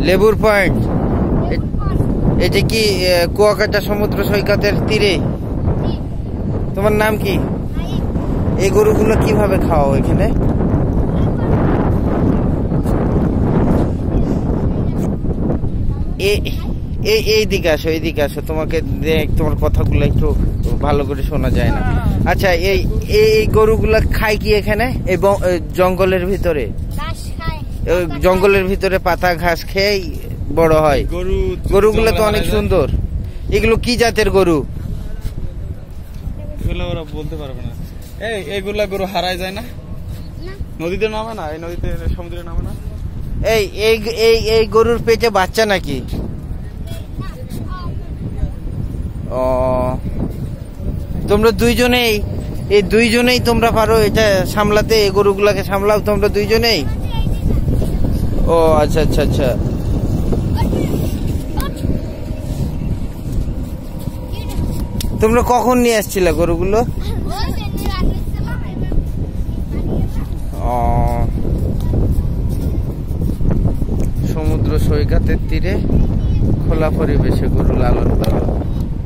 লেবুর পয়েন্ট। এটা কি কুয়াকাটা সমুদ্র সৈকতের তীরে? তোমার নাম কি? এই গরুগুলো কিভাবে খাওয়াও এখানে? এইদিকে আসো, এইদিকে আসো, তোমাকে তোমার কথাগুলো একটু ভালো করে শোনা যায় না। আচ্ছা, এই গরুগুলা খায় কি এখানে? এই জঙ্গলের ভিতরে? জঙ্গলের ভিতরে পাতা ঘাস খেয়ে বড় হয়। গরুগুলো তো অনেক সুন্দর। এগুলো কি জাতের গরু? এগুলো ওরা বলতে পারবে না। এইগুলা গরু হারায় যায় না? নদীতে নামে না? এই নদীতে, সমুদ্রে নামে না? এই গরুর পেটে বাচ্চা নাকি? ও, তোমরা দুইজনেই তোমরা পারো এটা সামলাতে? এই গরুগুলাকে সামলাও তোমরা দুইজনেই? ও আচ্ছা আচ্ছা আচ্ছা। তোমরা কখন নিয়ে আসছিলে গরুগুলো? সমুদ্র সৈকতের তীরে খোলা পরিবেশে গরু লালন পালন।